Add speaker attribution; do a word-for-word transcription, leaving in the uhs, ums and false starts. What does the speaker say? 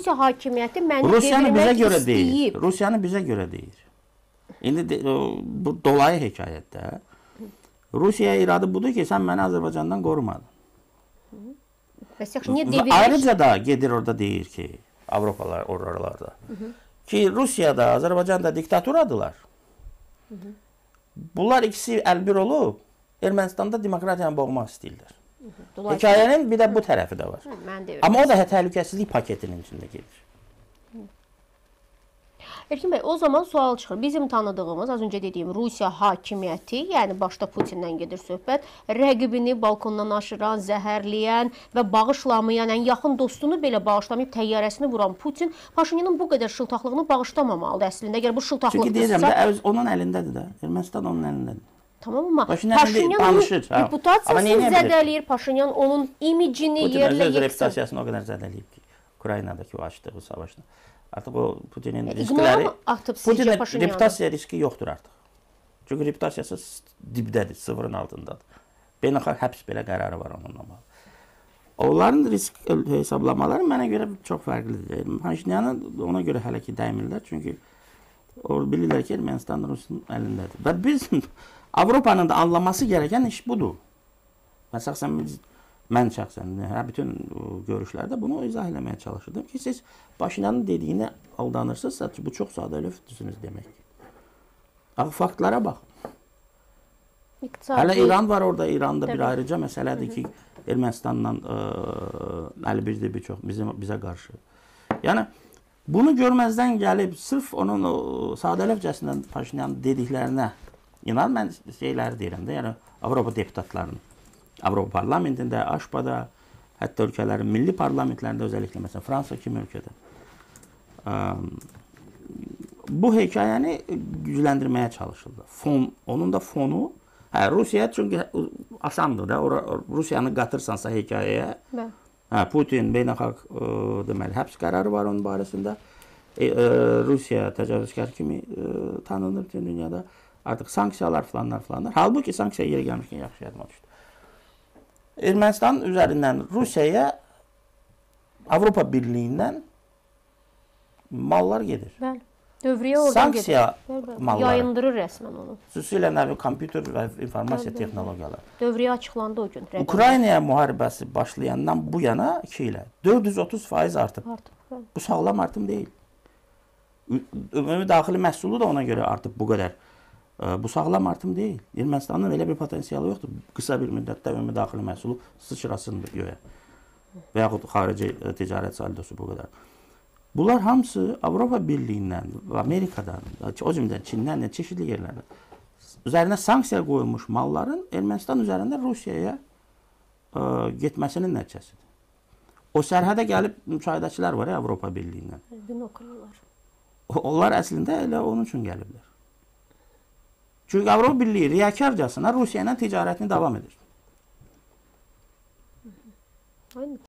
Speaker 1: Rusiya hakimiyyəti məni
Speaker 2: Rusiyanı bizə
Speaker 1: devirmək
Speaker 2: görə deyir.
Speaker 1: istəyib.
Speaker 2: Rusiyanı bizə görə deyir. İndi de, o, bu dolayı hekayətdə Rusiyaya iradı budur ki, sən məni Azərbaycandan qorumadın.
Speaker 1: Bəs yaxşı, niyə
Speaker 2: Və
Speaker 1: devirmək?
Speaker 2: ayrıca da gedir orada deyir ki, Avropalar oralarda ki, Rusiyada, Azərbaycanda diktaturadılar. Hı -hı. Bunlar ikisi əlbir olub, Ermənistanda demokratiyanı boğmaq istəyirlər. Hekayənin bir də bu tərəfi də var.
Speaker 1: Hı,
Speaker 2: amma o da təhlükəsizlik paketinin içində gedir.
Speaker 1: Erkin bəy, o zaman sual çıxır. Bizim tanıdığımız, az öncə dediyim Rusiya hakimiyyəti, yəni başda Putindən gedir söhbət, rəqibini balkondan aşıran, zəhərləyən və bağışlamayan, yəni yaxın dostunu belə bağışlamayıb təyyarəsini vuran Putin Paşinyanın bu qədər şıltaqlığını bağışlamamalıdır əslində. Əgər bu şıltaqlıqdırsa...
Speaker 2: Çünki deyirəm də, onun əlindədir də. Ermənistan onun əlindədir.
Speaker 1: Tamam, amma
Speaker 2: Paşinyan
Speaker 1: onun reputasiyasını zədələyir, Paşinyan onun imicini
Speaker 2: Putin
Speaker 1: yerlə
Speaker 2: öz
Speaker 1: yıxsın.
Speaker 2: reputasiyasını o qədər zədələyib ki, Ukraynadakı o açdığı savaşda. Artıq o Putinin riskləri, Putinin reputasiya riski yoxdur artıq. Çünki reputasiyası dibdədir, sıfırın altındadır. Beynəlxalq həbs belə qərarı var onunla bağlı. Onların risk hesablamaları mənə görə çox fərqlidir. Paşinyanı ona görə hələ ki dəymirlər, çünki bilirlər ki, Ermənistan Rusun əlindədir. Və biz Avropanın da anlaması gereken iş budur. Ben şahsen, mən şahsen, hə, bütün görüşlerde bunu izah eləməyə çalışırdım ki, siz Paşinyanın dediyine aldanırsınızsa, bu çok sadəlövdürsünüz demek. Axı faktlara bax. Hələ İran var orada, İranda bir ayrıca məsələdir ki, Ermənistanla əli birdir bir çox bizə qarşı. Yəni, bunu görməzdən gəlib, sırf onun sadəlövcəsindən Paşinyanın dediklərinə İnan, mən şeyləri deyirəm də, yəni Avropa deputatlarının, Avropa parlamentində, Aşpada, hətta ölkələrin milli parlamentlərində, özellikle mesela Fransa kimi ölkədə bu hekayəni gücləndirməyə çalışırlar. Fon, onun da fonu, hə, Rusiya çünki asandır da, Rusiyanı qatırsansa hekayəyə, hə, Putin beynəlxalq deməli, həbs qərarı var onun barəsində, e, e, Rusiya təcavüzkar kimi e, tanınır bütün dünyada. Artıq sanksiyalar falanlar falanlar. Halbuki sanksiya yeri gəlmişkən yaxşı yadıma düşdü. Ermənistan üzərindən Rusiyaya Avropa Birliyindən mallar gedir.
Speaker 1: Bəli. Dövriyə oradan
Speaker 2: sanksiya
Speaker 1: gedir.
Speaker 2: malları.
Speaker 1: Yayındırır rəsmən onu.
Speaker 2: Xüsusilə nəvi kompüter və informasiya
Speaker 1: Bəli,
Speaker 2: texnologiyaları.
Speaker 1: Dövriyə açıqlandı o gün.
Speaker 2: Ukraynaya müharibəsi başlayandan bu yana iki ilə dörd yüz otuz faiz artıb.
Speaker 1: Artıb. Bəli.
Speaker 2: Bu sağlam artım deyil. Ümumi daxili məhsulu da ona görə artıb bu qədər. Bu sağlam artım deyil. Ermənistanın elə bir potensialı yoxdur. Qısa bir müddətdə ümumi daxili məhsulu sıçrasındır göyə. Və yaxud xarici ticarət saldosu bu qədər. Bunlar hamısı Avropa Birliyindən, Amerikadan, o cümlədən Çindən, çeşitli yerlərdə üzərinə sanksiya qoyulmuş malların Ermənistan üzərində Rusiyaya getməsinin nəticəsidir. O sərhədə gəlib müşahidəçilər var ya Avropa Birliyindən.
Speaker 1: Binokullar.
Speaker 2: Onlar əslində elə onun üçün gəliblər. Çünki Avropa Birliyi riyakarcasına Rusiya ilə ticarətini davam edir.
Speaker 1: Aynen.